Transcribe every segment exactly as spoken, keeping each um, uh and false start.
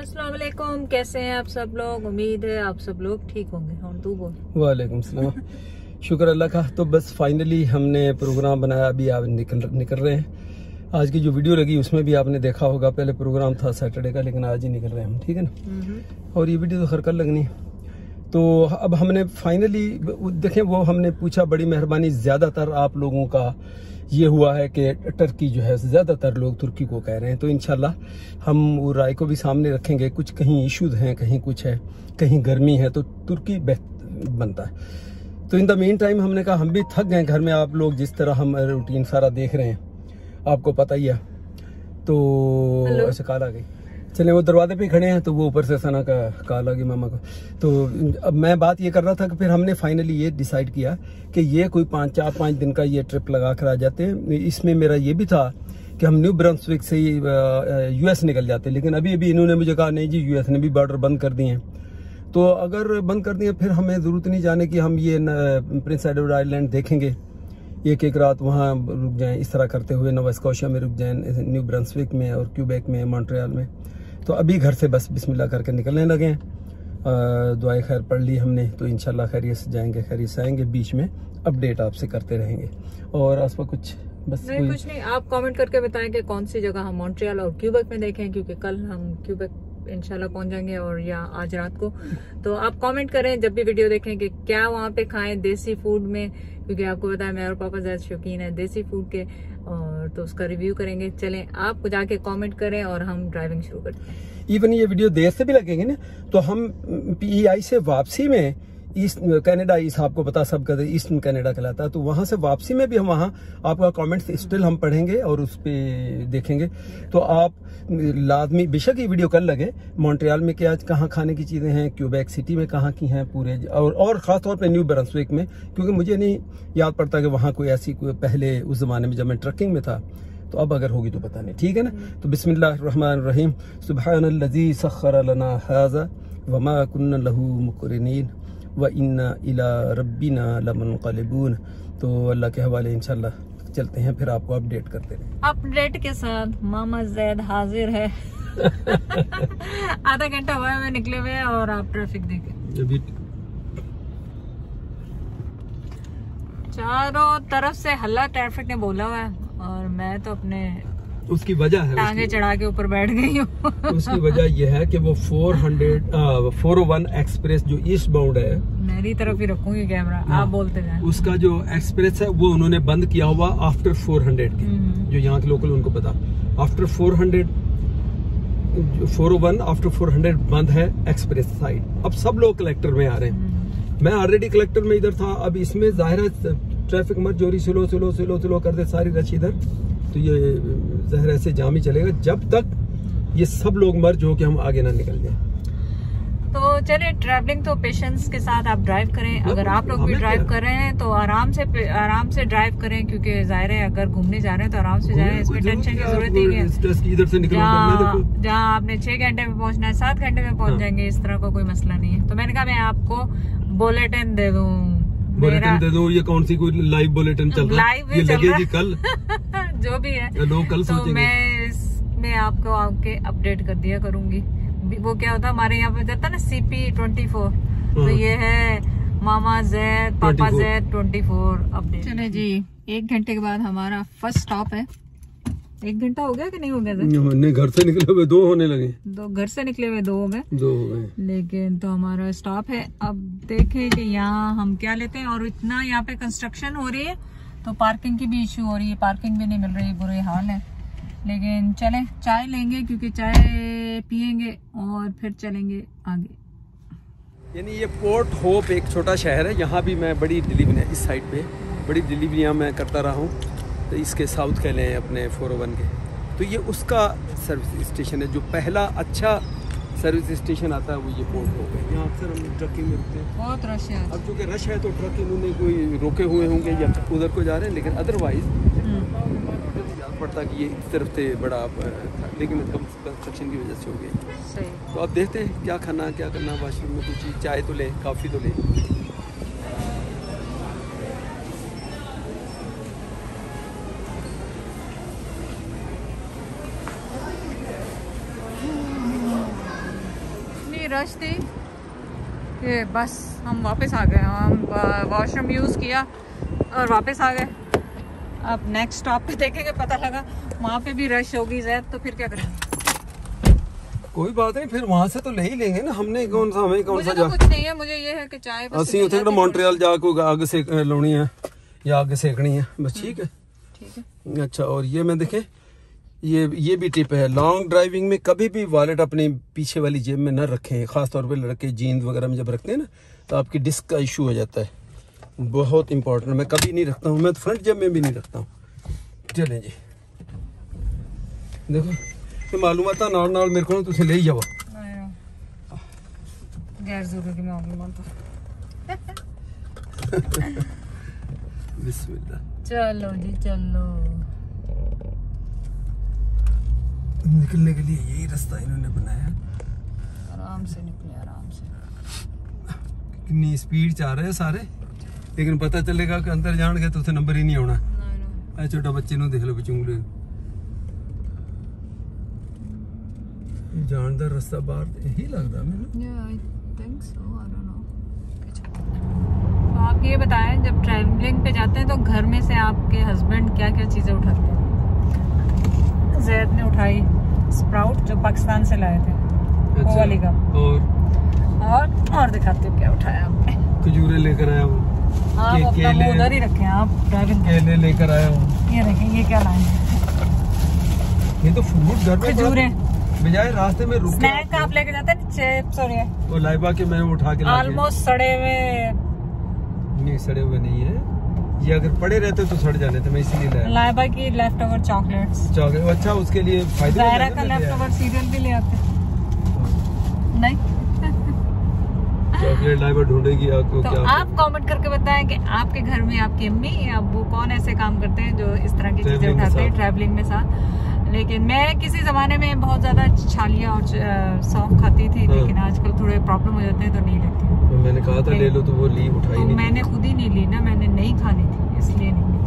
अस्सलाम वालेकुम, कैसे हैं आप सब लोग। उम्मीद है आप सब लोग ठीक होंगे। और तू बोल। वालेकुम सलाम। शुक्र अल्लाह का। तो बस फाइनली हमने प्रोग्राम बनाया, अभी आप निकल निकल रहे हैं। आज की जो वीडियो लगी उसमें भी आपने देखा होगा, पहले प्रोग्राम था सैटरडे का, लेकिन आज ही निकल रहे हैं हम, ठीक है ना। और ये वीडियो तो खैर कल लगनी। तो अब हमने फाइनली देखें, वो हमने पूछा, बड़ी मेहरबानी, ज़्यादातर आप लोगों का ये हुआ है कि टर्की जो है, ज़्यादातर लोग तुर्की को कह रहे हैं। तो इंशाल्लाह हम वो राय को भी सामने रखेंगे। कुछ कहीं इश्यूज हैं, कहीं कुछ है, कहीं गर्मी है, तो तुर्की बेहतर बनता है। तो इन द मीन टाइम हमने कहा हम भी थक गए घर में, आप लोग जिस तरह हम रूटीन सारा देख रहे हैं, आपको पता ही है। तो ऐसे कॉल आ गई, चले वो दरवाजे पे खड़े हैं, तो वो ऊपर से सना का कॉल आ गई मामा को। तो अब मैं बात ये कर रहा था कि फिर हमने फाइनली ये डिसाइड किया कि ये कोई पाँच चार पाँच दिन का ये ट्रिप लगा कर आ जाते हैं। इसमें मेरा ये भी था कि हम न्यू ब्रंसविक से ही यूएस निकल जाते, लेकिन अभी अभी इन्होंने मुझे कहा नहीं जी, यूएस ने भी बॉर्डर बंद कर दिए हैं। तो अगर बंद कर दिए फिर हमें ज़रूरत नहीं जाने की, हम ये प्रिंस एडवर्ड आइलैंड देखेंगे, एक एक रात वहाँ रुक जाएं, इस तरह करते हुए नोवा स्कॉशिया में रुक जाएं, न्यू ब्रंसविक में और क्यूबेक में, मॉन्ट्रियल में। तो अभी घर से बस बिस्मिल्लाह करके निकलने लगे हैं। दुआएं खैर पढ़ ली हमने, तो इंशाल्लाह खैरियत से जाएंगे, खैरियत से आएंगे। बीच में अपडेट आपसे करते रहेंगे। और आस पास कुछ बस नहीं, कुछ नहीं। आप कमेंट करके बताएं कि कौन सी जगह हम मॉन्ट्रियल और क्यूबेक में देखें, क्योंकि कल हम क्यूबेक इंशाल्लाह पहुंच जाएंगे और या आज रात को। तो आप कमेंट करें जब भी वीडियो देखें कि क्या वहाँ पे खाएं देसी फूड में, क्योंकि आपको पता है मेरे और पापा ज्यादा शौकीन है देसी फूड के, और तो उसका रिव्यू करेंगे। चलें आप जाके कमेंट करें और हम ड्राइविंग शुरू करते हैं। इवन ये वीडियो देर से भी लगेंगे ना, तो हम पीईआई से वापसी में ईस्ट कनाडा, इस आपको पता सब कहते ईस्टर्न कनाडा कहलाता है, तो वहां से वापसी में भी हम वहां आपका कमेंट्स स्टिल हम पढ़ेंगे और उस पे देखेंगे। तो आप लाजमी, बेशक ये वीडियो कल लगे, मॉन्ट्रियल में क्या कहाँ खाने की चीजें हैं, क्यूबेक सिटी में कहाँ की हैं पूरे, और और खासतौर पे न्यू ब्रंसविक में, क्योंकि मुझे नहीं याद पड़ता कि वहाँ कोई ऐसी कोई पहले उस जमाने में जब मैं ट्रकिंग में था, तो अब अगर होगी तो पता नहीं, ठीक है ना। तो बिस्मिल्लाह रहमान रहीम, सुब्हानल्लज़ी सख्खर लना हाज़ा वमा कुन्ना लहू मुक़रिनीन व इन्ना इला रब्बिना लमुनक़लिबून। तो अल्लाह के हवाले इंशाल्लाह चलते हैं, फिर आपको अपडेट करते रहें। अपडेट के साथ मामा जैद हाजिर है। आधा घंटा हुआ है मैं निकले हुए, और आप ट्रैफिक देखें, अभी चारों तरफ से हल्ला ट्रैफिक ने बोला हुआ है, और मैं तो अपने उसकी वजह है टांगे चढ़ा के ऊपर बैठ गई हूँ। उसकी वजह यह है कि वो फोर ओ वन एक्सप्रेस जो ईस्ट बाउंड है, मेरी तरफ ही रखूंगी कैमरा, आप बोलते जाएं। उसका जो एक्सप्रेस है वो उन्होंने बंद किया हुआ आफ्टर फोर हंड्रेड के, जो यहाँ के लोकल उनको पता, after four hundred four O one after four hundred बंद है एक्सप्रेस साइड। अब सब लोग कलेक्टर में आ रहे हैं, मैं ऑलरेडी कलेक्टर में इधर था। अब इसमें जाहिर है ट्रैफिक मत जोरी, स्लो स्लो स्लो स्लो कर दे सारी रश इधर, तो ये ज़ाहिर ऐसे जाम ही चलेगा जब तक ये सब लोग मर्ज हो कि हम आगे ना निकल जाए। तो चलिए, ट्रैवलिंग तो पेशेंस के साथ आप ड्राइव करें। अगर आप लोग भी ड्राइव कर रहे हैं तो आराम से आराम से ड्राइव करें, क्योंकि जाहिर है अगर घूमने जा रहे हैं तो आराम से जाएं, इसमें टेंशन की जरूरत नहीं है। इधर से निकलो, जहाँ आपने छह घंटे में पहुंचना है सात घंटे में पहुंच जाएंगे, इस तरह का कोई मसला नहीं है। तो मैंने कहा मैं आपको बुलेटिन दे दूँ, बुलेटिन दे दो। ये कौन सी कोई लाइव बुलेटिन चल रहा है, ये लगेगी कल जो भी है लोग कल तो मैं इसमें आपको आके अपडेट कर दिया करूंगी। वो क्या होता है हमारे यहाँ पे जाता है ना सीपी ट्वेंटी फोर, तो ये है मामा जैद पापा जैद ट्वेंटी फोर अपडेट। चले जी, एक घंटे के बाद हमारा फर्स्ट स्टॉप है। एक घंटा हो गया कि नहीं हो गया? नहीं, घर से निकले हुए दो होने लगे, दो घर से निकले हुए दो हो गए, दो हो गए, लेकिन तो हमारा स्टॉप है। अब देखें कि यहाँ हम क्या लेते हैं। और इतना यहाँ पे कंस्ट्रक्शन हो रही है तो पार्किंग की भी इशू हो रही है, पार्किंग भी नहीं मिल रही, बुरे हाल है। लेकिन चले चाय लेंगे, क्योंकि चाय पियेंगे और फिर चलेंगे आगे। यानी ये पोर्ट होप एक छोटा शहर है, यहाँ भी मैं बड़ी डिलीवरी, इस साइड पे बड़ी डिलीवरियाँ मैं करता रहा हूँ। तो इसके साउथ कह लें अपने फोर ओ वन के, तो ये उसका सर्विस स्टेशन है। जो पहला अच्छा सर्विस स्टेशन आता है वो ये पोर्ट हो गया। यहाँ अक्सर हम ट्रकिंग में रुकते हैं, बहुत रश है। अब चूँकि रश है तो ट्रक इन्होंने कोई रोके हुए होंगे या उधर को जा रहे हैं, लेकिन अदरवाइज याद पड़ता कि ये इस तरफ से बड़ा था, लेकिन कंस्ट्रक्शन की वजह से हो गई। तो अब देखते हैं क्या खाना क्या करना, वाशरूम में कुछ चीज़, चाय तो लें, काफ़ी तो लें। इतनी रश थी कि बस हम वापस आ गए। हम वॉशरूम यूज़ किया और वापस आ गए। अब नेक्स्ट स्टॉप पे देखेंगे, पता लगा वहाँ पे भी रश होगी ज़्यादा, तो फिर क्या करेंगे? कोई बात नहीं, फिर वहाँ से तो ले ही लेंगे ना। हमने कौन सा हमें कौन सा तो कुछ नहीं है, मुझे ये है कि चाय बस ਅਸੀਂ ਉੱਥੇ ਕਿਹੜਾ ਮੌਂਟਰੀਅਲ जा के आग सेक लानी है या आग सेकनी है बस। ठीक है ठीक है। अच्छा, और ये मैं देखें, ये ये भी टिप है, लॉन्ग ड्राइविंग में कभी भी वॉलेट अपनी पीछे वाली जेब में न रखें। खास तौर पे लड़के जीन्स वगैरह में जब रखते हैं ना, तो आपकी डिस्क का इशू हो जाता है। बहुत इंपॉर्टेंट, मैं कभी नहीं रखता हूँ, मैं फ्रंट जेब में भी नहीं रखता हूँ। चलें जी, देखो तो मालूमात नाल नाल मेरे को तुम ले जाओ। गैर जरूरी मालूमात। बिस्मिल्लाह। चलो जी चलो। निकलने के लिए यही रास्ता इन्होंने बनाया। आराम से निकले, आराम से। कितनी स्पीड चाह रहे हैं सारे, लेकिन पता चलेगा कि अंदर जान गए तो उसे नंबर ही नहीं आना। ऐ छोटा बच्चे नु देख लो बचूंगले जान दा रास्ता बाहर यही लगता है मैंने। yeah, I think so, I don't know। तो आप ये बताएं, जब ट्रैवलिंग पे जाते हैं तो घर में से आपके हस्बैंड क्या क्या चीजें उठाते हैं? जैद ने उठाई स्प्राउट, जो पाकिस्तान से लाए थे। अच्छा, वो वाली गम। और और और दिखाते हो क्या उठाया आपने? खजूरें लेकर आया हूँ। आप के, अपना वो उधर ही रखें, आप ड्राइविंग केले लेकर आया हूँ। ये देखें, ये क्या लाए हैं? ये तो फ्रूट घर में खजूरें बजाय रास्ते में रुक स्नैक आप लेके जाते हैं, चिप्स और ये और लाइबा के मैं उठा के ऑलमोस्ट सड़े हुए। नहीं, सड़े हुए नहीं है ये, अगर पड़े रहते तो सड़ जाने थे, मैं इसीलिए लाया। लाइबा की लेफ्ट ओवर चॉकलेट्स। चॉकलेट अच्छा, उसके लिए फायदा ज़ायरा का लेफ्ट ओवर सीरियल भी ले आते नहीं। चॉकलेट लाइबा ढूंढेगी आपको। तो क्या आप कमेंट करके बताएं कि आपके घर में आपकी अम्मी या अब्बू कौन ऐसे काम करते हैं जो इस तरह की चीजें उठाते हैं ट्रैवलिंग में साथ। लेकिन मैं किसी जमाने में बहुत ज्यादा छालियाँ और सौंफ खाती थी, हाँ। लेकिन आजकल थोड़े प्रॉब्लम हो जाते हैं तो नहीं लेती। तो मैंने कहा था ले लो, तो वो ली उठाई तो नहीं। मैंने खुद ही नहीं ली ना, मैंने नहीं खानी थी इसलिए नहीं ली।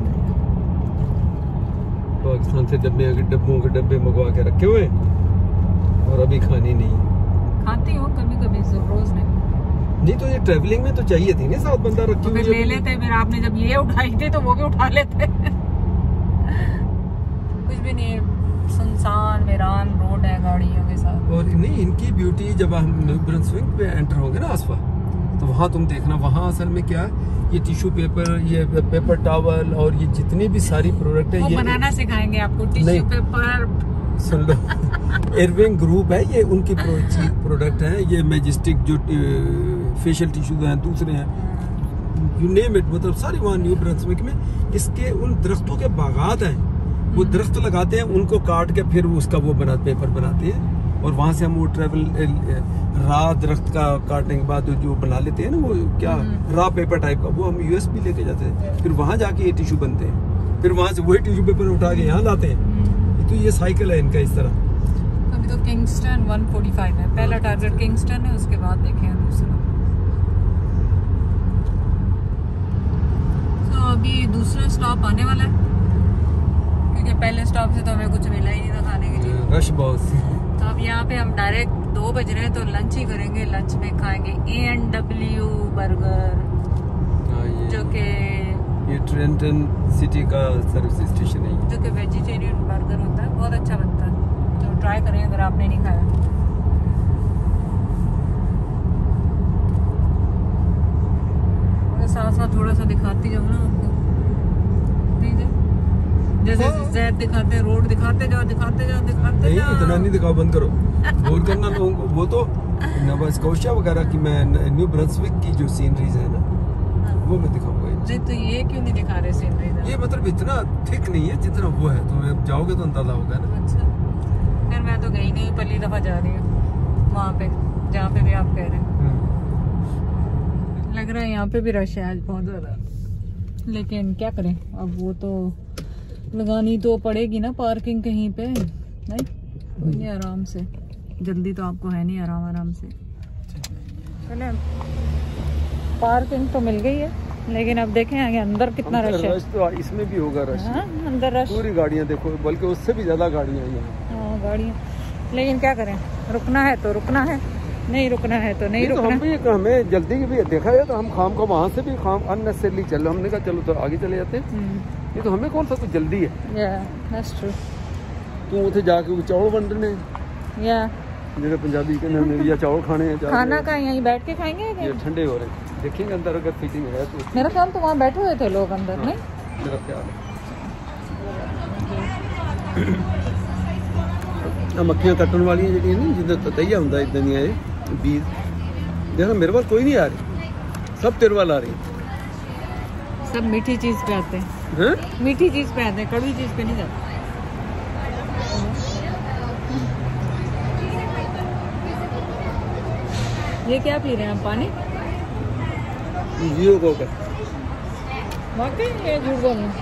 पाकिस्तान से डब्बे डब्बों के डब्बे मंगवा के रखे हुए और अभी खानी नहीं। खाती हूँ कभी कभी, रोज नहीं। नहीं तो ये ट्रैवलिंग में तो चाहिए थी ना, साथ बंदा रखी हुई। तो ले लेते, फिर आपने जब ये उठाई थी तो वो भी उठा लेते। कुछ भी नहीं, सुनसान वीरान रोड है गाड़ियों के साथ। और नहीं, इनकी ब्यूटी जब हम न्यू ब्रंसविक पे एंटर होंगे ना आसफा, तो वहाँ तुम देखना, वहाँ असल में क्या है, ये टिश्यू पेपर, ये पेपर टॉवल और ये जितनी भी सारी प्रोडक्ट है, ये बनाना सिखाएंगे आपको। टिश्यू पेपर सुन लो, एयरविंग ग्रुप है ये, उनकी प्रोडक्ट है। ये मैजेस्टिक जो फेशियल टिश्यू हैं, दूसरे हैं, यू नेम इट, मतलब सारी वहाँ न्यू ब्रंसविक में इसके उन दरख्तों के बागात हैं। वो दरख्त लगाते हैं, उनको काट के फिर उसका वो बना पेपर बनाते हैं, और वहाँ से हम वो ट्रेवल रा दरख्त का काटने के बाद जो बना लेते हैं ना, वो क्या रा पेपर टाइप का, वो हम यूएस भी लेके जाते हैं, फिर वहाँ जाके ये टिश्यू बनते हैं, फिर वहाँ से वही टिश्यू पेपर उठा के यहाँ लाते हैं। तो ये साइकिल है इनका इस तरह। अभी तो किंगस्टन एक सौ पैंतालीस है, पहला टारगेट किंगस्टन है, उसके बाद देखें दूसरा। तो अभी दूसरा स्टॉप आने वाला है, क्योंकि पहले स्टॉप से तो हमें कुछ मिला ही नहीं था खाने के लिए, रश बहुत। तो अब यहाँ पे हम डायरेक्ट दो बज रहे हैं तो लंच ही करेंगे। लंच में खाएंगे ए एंड डब्ल्यू बर्गर, जो कि ये ट्रेंटन सिटी का सर्विस स्टेशन है, जो कि वेजिटेरियन बर्गर होता है, बहुत अच्छा बनता है, तो ट्राई करें अगर आपने नहीं खाया। साथ साथ थोड़ा सा दिखाती जाऊँ ना आपको, जैसे जैद दिखाते, रोड दिखाते जाओ, दिखाते जाओ, दिखाते जाओ। नहीं, इतना नहीं दिखाओ, बंद करो। बोर करना लोगों को, वो तो नोवा स्कॉटिया वगैरह की, मैं न्यू ब्रंसविक की जो सीनरीज है ना, वो मैं दिखाऊंगा। नहीं तो ये क्यों नहीं दिखा रहे सीनरीज? ये मतलब इतना थिक नहीं है जितना वो है, तो जाओगे तो अंदाजा होगा ना। अच्छा, फिर मैं तो गई नहीं, पहली दफा जा रही हूँ वहाँ पे जहाँ पे भी आप कह रहे हैं। लग रहा है यहाँ पे भी रश है आज बहुत ज्यादा, लेकिन क्या करें अब, वो तो लगानी तो पड़ेगी ना पार्किंग कहीं पे। नहीं कोई नहीं, आराम से, जल्दी तो आपको है नहीं, आराम आराम से चले। पार्किंग तो मिल गई है, लेकिन अब देखें आगे अंदर कितना रश है। रश तो इसमें भी होगा रश। हाँ, अंदर रश, पूरी गाड़ियाँ देखो, बल्कि उससे भी ज्यादा गाड़ियाँ हैं। हाँ गाड़ियाँ, लेकिन क्या करें, रुकना है तो रुकना है, नहीं रुकना है तो नहीं तो रुकना। हम भी हमें जल्दी भी देखा है तो हम खाम को वहाँ से भी खाम अननेसेसरली चल, हमने कहा चलो तो आगे चले जाते हैं। ये तो हमें कौन सा कुछ जल्दी है। yeah, that's true. तू उसे जाके चौल बन रहे yeah. जगह पंजाबी के या चावल खाने हैं। खाना का यहीं बैठ के खाएंगे। ये ठंडे हो रहे हैं, देखेंगे अंदर अगर फिटिंग है तो। मेरा ख्याल तो वहाँ बैठे हुए थे लोग अंदर। नहीं मेरा ख्याल है मक्खियाँ कट्टन वाली जी जिन्हें ततैया होंगे इदा दियाँ बीज देखो मेरे पास कोई नहीं आ रही, सब तेरे वाल आ रही। सब मीठी चीज पे आते हैं, मीठी चीज पे आते हैं, कड़वी चीज पे नहीं जाते। ये क्या पी रहे हैं आप? पानी जियो कोक है। वाकई ये झूठ बोल रहे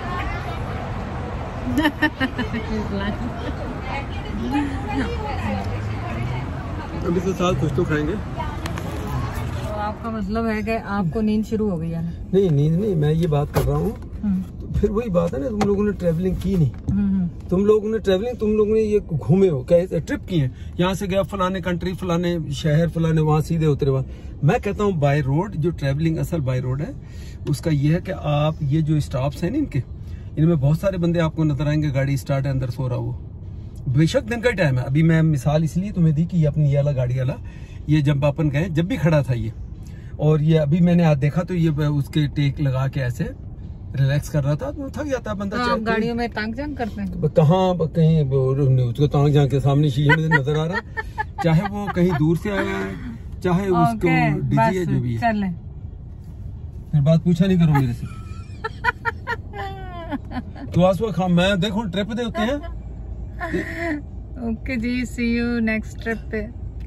अभी तो साल कुछ तो खाएंगे। तो आपका मतलब है कि आपको नींद शुरू हो गई है? नहीं नींद नहीं, मैं ये बात कर रहा हूँ तो फिर वही बात है ना, तुम लोगों ने ट्रेवलिंग की नहीं, तुम लोगों ने ट्रेवलिंग तुम लोगों ने ये घूमे हो, कैसे ट्रिप किए, यहाँ से गया फलाने कंट्री फलाने शहर फलाने वहाँ सीधे उतरे वहाँ। मैं कहता हूँ बाय रोड जो ट्रेवलिंग असल बाय रोड है उसका ये है कि आप ये जो स्टॉप्स हैं ना इनके, इनमें बहुत सारे बंदे आपको नजर आएंगे, गाड़ी स्टार्ट है अंदर सो रहा वो, बेशक दिन का टाइम है। अभी मैं मिसाल इसलिए तुम्हें दी कि ये अपनी ये वाला गाड़ी वाला ये जब अपन गए जब भी खड़ा था ये, और ये अभी मैंने आज देखा तो ये उसके टेक लगा के ऐसे रिलैक्स कर रहा था, तो थक जाता है बंदा। आप गाड़ियों में तांग जांग करते हैं? कहाँ कहीं उसको तांग जांग के सामने शीशे में नजर आ रहा, चाहे वो कहीं दूर से आया है चाहे उसको डीजी है जो भी है। फिर बात पूछा नहीं करो मेरे से। तो आज वो खा मैं देखो ट्रिप दे होते हैं। Okay ji, see you next trip पे।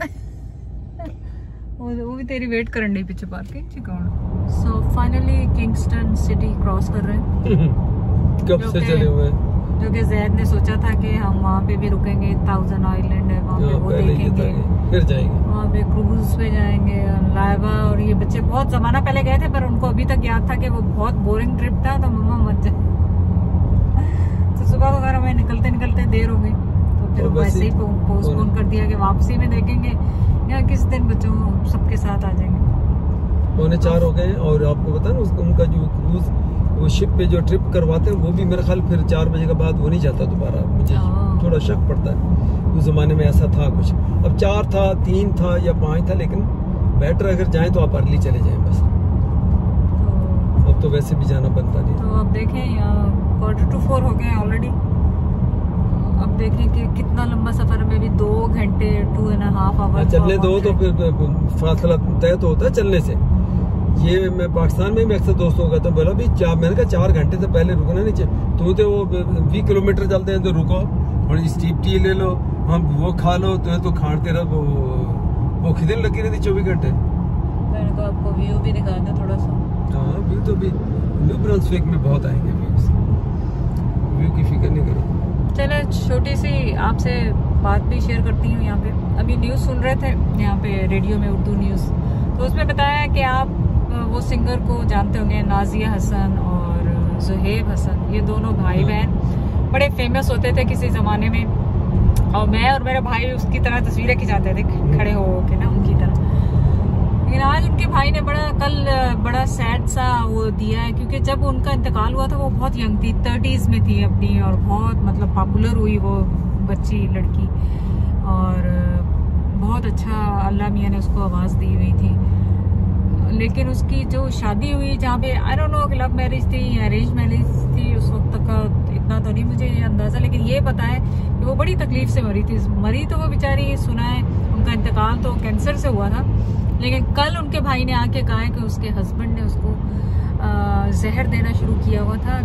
वो वो भी तेरी वेट करन डी पीछे पार्किंग ची कौन। So finally Kingston city cross कर रहे हैं। कब से चले हुए जो कि जैद ने सोचा था कि हम वहाँ पे भी रुकेंगे, थाउजेंड आइलैंड है वहाँ पे, वो देखेंगे, फिर जाएंगे वहाँ पे क्रूज पे जाएंगे। लाइबा और ये बच्चे बहुत जमाना पहले गए थे पर उनको अभी तक याद था कि वो बहुत बोरिंग ट्रिप था, तो मम्मा मत जाए। तो सुबह को अगर हमें निकलते निकलते देर हो गई तो फिर वैसे ही पोस्टपोन कर दिया कि वापसी में देखेंगे या किस दिन बच्चों सबके साथ आ जाएंगे। पौने चार हो गए और आपको पता ना उसका उनका जो क्रूज वो शिप पे जो ट्रिप करवाते हैं वो भी मेरे ख्याल फिर चार बजे के बाद वो नहीं जाता दोबारा। मुझे थोड़ा शक पड़ता है, उस जमाने में ऐसा था कुछ। अब चार था, तीन था या पाँच था, लेकिन बेटर अगर जाएं तो आप अर्ली चले जाएं बस। तो अब तो वैसे भी जाना बनता नहीं। तो अब देखें यहाँ क्वार्टर टू फोर हो गए ऑलरेडी। अब देखें कि कितना लंबा सफर में भी दो घंटे टू एंड हाफ आवर चलने दो तो फिर फासला तय तो होता है चलने से। ये मैं पाकिस्तान में भी अक्सर दोस्तों का तो बोला भी चार मैंने कहा चार घंटे से पहले रुकना नहीं चाहिए। तो तो वो बीस किलोमीटर चलते हैं तो रुको और स्टीप टी ले लो, हम वो खा लो, तो तो खाते रहो, वो वो खिदन लगी रहती चौबीस घंटे। मैंने तो आपको व्यू भी दिखा दे थोड़ा सा। हाँ व्यू तो भी न्यू ब्रंसविक में बहुत आएंगे व्यूज, व्यू की फिक्र नहीं करो। चलो छोटी सी आपसे बात भी शेयर करती हूँ। यहाँ पे अभी न्यूज़ सुन रहे थे यहाँ पे रेडियो में, उर्दू न्यूज़, तो उसमें बताया कि आप वो सिंगर को जानते होंगे, नाजिया हसन और जुहेब हसन। ये दोनों भाई बहन बड़े फेमस होते थे किसी ज़माने में, और मैं और मेरे भाई उसकी तरह तस्वीरें खिंचाते थे खड़े हो के ना उनकी तरह। लेकिन आज उनके भाई ने बड़ा कल बड़ा सैड सा वो दिया है, क्योंकि जब उनका इंतकाल हुआ था वो बहुत यंग थी, थर्टीज़ में थी अपनी, और बहुत मतलब पॉपुलर हुई वो बच्ची लड़की, और बहुत अच्छा अल्लाह मियाँ ने उसको आवाज़ दी हुई थी। लेकिन उसकी जो शादी हुई जहाँ पे आई डोंट नो कि लव मैरिज थी या अरेंज मैरिज थी, उस वक्त तक का इतना तो नहीं मुझे ये अंदाज़ा, लेकिन ये पता है कि वो बड़ी तकलीफ से मरी थी। मरी तो वो बेचारी, सुना है उनका इंतकाल तो कैंसर से हुआ था, लेकिन कल उनके भाई ने आके कहा है कि उसके हस्बैंड ने उसको जहर देना शुरू किया हुआ था।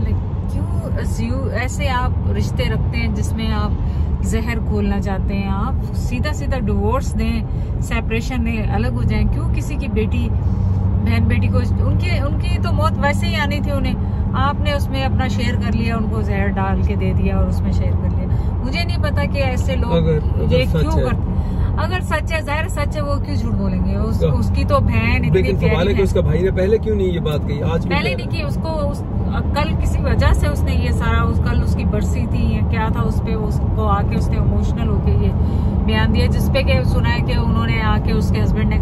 क्यों ऐसे आप रिश्ते रखते हैं जिसमें आप जहर घोलना चाहते हैं? आप सीधा सीधा डिवोर्स दें, सेपरेशन दें, अलग हो जाएं। क्यों किसी की बेटी बहन बेटी को, उनकी उनकी तो मौत वैसे ही आनी थी उन्हें, आपने उसमें अपना शेयर कर लिया, उनको जहर डाल के दे दिया और उसमें शेयर कर लिया। मुझे नहीं पता कि ऐसे लोग ये क्यों करते। अगर सच है, जाहिर सच है, वो क्यों झूठ बोलेंगे? उस, उसकी तो बहन इतनी प्यारी है। उसका भाई ने पहले क्यों नहीं ये बात कही? आज पहले नहीं की उसको उस, कल किसी वजह से उसने ये सारा उस, कल उसकी बरसी थी क्या था, उस पे उसको आके उसने इमोशनल होके ये बयान दिया, जिसपे के सुना है कि उन्होंने आके उसके हस्बैंड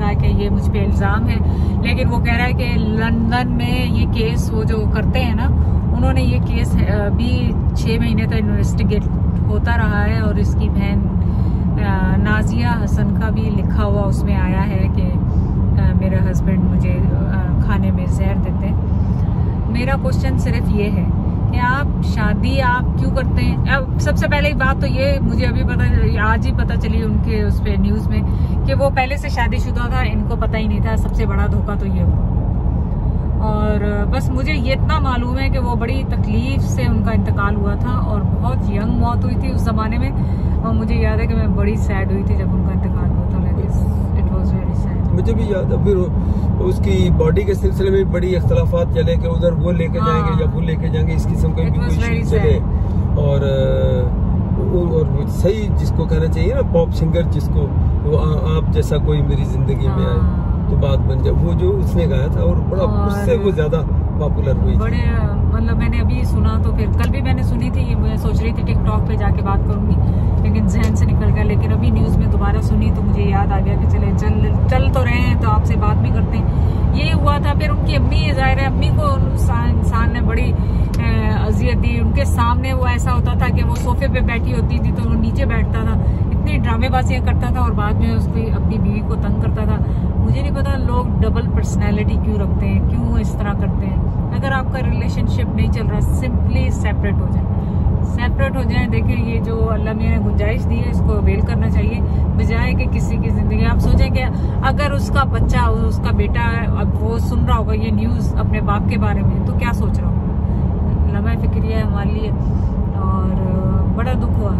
कहा कि ये मुझ पे इल्जाम है, लेकिन वो कह रहा है कि लंदन में ये केस वो जो करते हैं ना, उन्होंने ये केस अभी छह महीने तक इन्वेस्टिगेट होता रहा है और इसकी बहन नाजिया हसन का भी लिखा हुआ उसमें आया है कि मेरे हस्बैंड मुझे खाने में जहर देते हैं। मेरा क्वेश्चन सिर्फ ये है कि आप शादी आप क्यों करते हैं? अब सबसे पहले बात तो ये मुझे अभी पता, आज ही पता चली उनके उस पे न्यूज में कि वो पहले से शादीशुदा था, इनको पता ही नहीं था। सबसे बड़ा धोखा तो ये हुआ। और बस मुझे ये इतना मालूम है कि वो बड़ी तकलीफ से उनका इंतकाल हुआ था और बहुत यंग मौत हुई थी उस जमाने में। और मुझे याद है कि मैं बड़ी सैड हुई थी जब उनका इंतकाल हुआ था। It was very sad. मुझे भी याद है, फिर उसकी बॉडी के सिलसिले में बड़ी इख्तलाफात चले कि उधर वो लेके हाँ। जाएंगे या वो लेके जाएंगे, इस किस्म का भी कोई इशू चले। और, और सही जिसको कहना चाहिए ना पॉप सिंगर, जिसको वो आ, आप जैसा कोई मेरी जिंदगी में आए तो बात बन जाए, वो जो उसने गाया था और बड़ा उससे वो ज्यादा पॉपुलर हुई। बड़े मतलब मैंने अभी सुना तो फिर कल भी मैंने सुनी थी, मैं सोच रही थी टिकटॉक पे जाके बात करूंगी लेकिन जहन से निकल गया। लेकिन अभी न्यूज में दोबारा सुनी तो मुझे याद आ गया कि चले चल चल तो रहे हैं तो आपसे बात भी करते हैं। ये हुआ था। फिर उनकी अम्मी, जाहिर है अम्मी को इंसान ने बड़ी अजियत दी। उनके सामने वो ऐसा होता था कि वो सोफे पे बैठी होती थी तो वो नीचे बैठता था, इतनी ड्रामेबाजियां करता था और बाद में उसकी अपनी बीवी को तंग करता था। मुझे नहीं पता लोग डबल पर्सनैलिटी क्यों रखते हैं, क्यों इस तरह करते हैं। अगर आपका रिलेशनशिप नहीं चल रहा, सिंपली सेपरेट हो जाए, सेपरेट हो जाए। देखिए ये जो अल्लाह ने गुंजाइश दी है इसको अवेल करना चाहिए, बजाय कि किसी की जिंदगी। आप सोचें कि अगर उसका बच्चा, उसका बेटा अब वो सुन रहा होगा ये न्यूज अपने बाप के बारे में तो क्या सोच रहा होगा। लम्हा फिक्रिया है हमारे लिए और बड़ा दुख हुआ।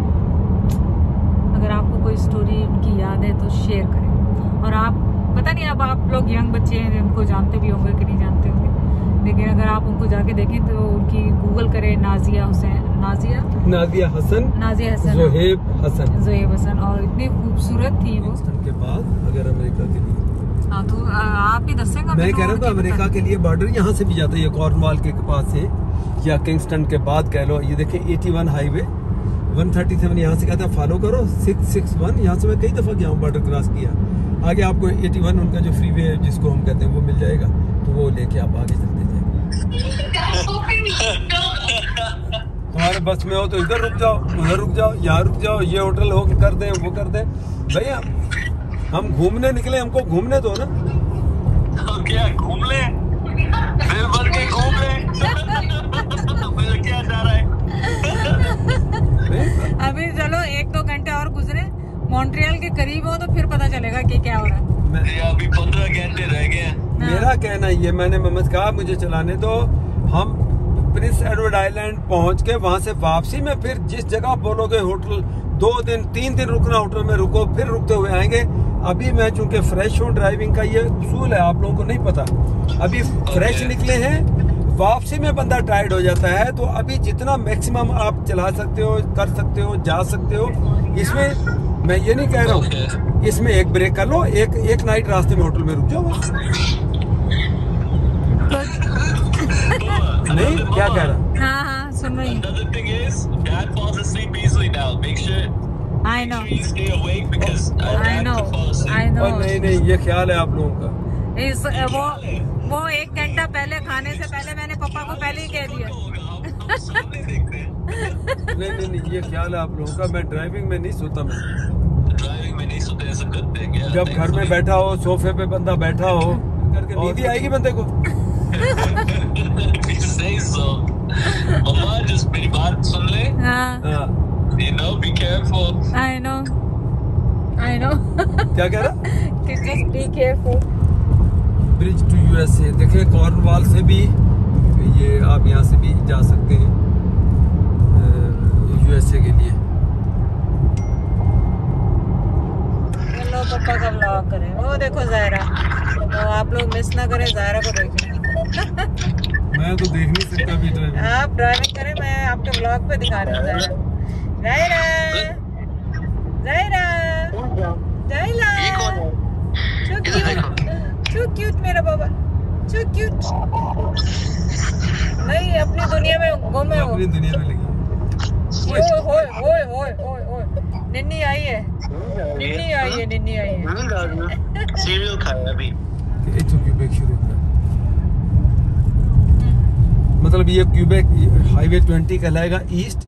अगर आपको कोई स्टोरी उनकी याद है तो शेयर करें। और आप पता नहीं, अब आप लोग यंग बच्चे हैं, उनको जानते भी होंगे कि नहीं जानते होंगे, लेकिन अगर आप उनको जाके देखें तो उनकी गूगल करें, नाजिया हुसैन, नाजिया नाजिया हसन नाजिया हसन ज़ोहेब हसन ज़ोहेब हसन और इतनी खूबसूरत थी वो। के बाद अगर अमेरिका के लिए, हाँ तो आप ही दसेंगे। मैं कह रहा था अमेरिका के लिए बॉर्डर यहाँ से भी जाता है, कॉर्नवाल के पास से या किंगस्टन के बाद कह लो। ये देखिए इक्यासी हाईवे एक सौ सैंतीस यहाँ से कहते हैं फॉलो करो छह सौ इकसठ। यहाँ से मैं कई दफा गया हूँ, बॉर्डर क्रॉस किया। आगे आपको इक्यासी उनका जो फ्रीवे है जिसको हम कहते हैं वो मिल जाएगा, तो वो लेके आप आगे चलते जाएंगे। हमारे बस में हो तो इधर रुक जाओ, उधर रुक जाओ, यहाँ रुक जाओ, ये होटल हो कर दे, वो कर दे। भैया हम घूमने निकले, हमको घूमने दो ना। तो क्या घूम ले, दिल भर के घूम ले। क्या जा रहा है अभी? चलो एक दो घंटे और गुजरे, मॉन्ट्रियल के करीब हो तो फिर पता चलेगा कि क्या हो रहा है। अभी पंद्रह घंटे रह गए। मेरा कहना ये, मैंने मोहम्मद कहा मुझे चलाने दो। हम प्रिंस एडवर्ड आइलैंड पहुंच के वहां से वापसी में फिर जिस जगह बोलोगे होटल, दो दिन तीन दिन रुकना होटल में रुको, फिर रुकते हुए आएंगे। अभी मैं चूंकि फ्रेश हूँ, ड्राइविंग का ये उसूल है, आप लोगों को नहीं पता। अभी फ्रेश निकले हैं, वापसी में बंदा टायर्ड हो जाता है। तो अभी जितना मैक्सिमम आप चला सकते हो, कर सकते हो, जा सकते हो। इसमें मैं ये नहीं कह रहा हूँ, इसमें एक ब्रेक कर लो, एक एक नाइट रास्ते में होटल में रुक जाओ बस। नहीं क्या कह रहा? हाँ हाँ सुन रही हूँ। I know. I know. I know. नहीं नहीं ये ख्याल है आप लोगों का। इस वो वो एक घंटा पहले खाने से पहले मैंने पापा को पहले ही कह दिया। नहीं नहीं नहीं ये ख्याल है आप लोगों का। मैं ड्राइविंग में नहीं सोता, मैं ड्राइविंग में नहीं सोते, ऐसा करते हैं क्या? जब घर में बैठा हो, सोफे पे बंदा बैठा हो, करके नींद ही आएगी बंदे को। मम्मा जस्ट मेरी बात सुन ले। हाँ। You know, be careful. I know. I know. क्या कह रहा? Just be careful. Bridge to USA देखिए, कॉर्नवाल से भी ये आप यहाँ से भी जा सकते हैं यूएसए के लिए। चलो पापा का व्लॉग करें। वो देखो ज़ायरा, तो आप लोग मिस ना करें, ज़ायरा को देखें। मैं तो देख नहीं सकता अभी ड्राइविंग। आप ड्राइविंग करें, मैं आपके व्लॉग पे दिखा रही हूँ। Zaira Zaira Zaira so cute, so cute मेरा बाबा, so cute। नहीं अपनी दुनिया में गुम है वो, अपनी दुनिया में लगी। ओए ओए ओए ओए ओए निन्नी आई है, निन्नी आई है, निन्नी आई है। सीरियल खाया अभी। इथों क्यूबेक शुरू होता है, मतलब ये क्यूबेक हाईवे ट्वेंटी कहलाएगा ईस्ट।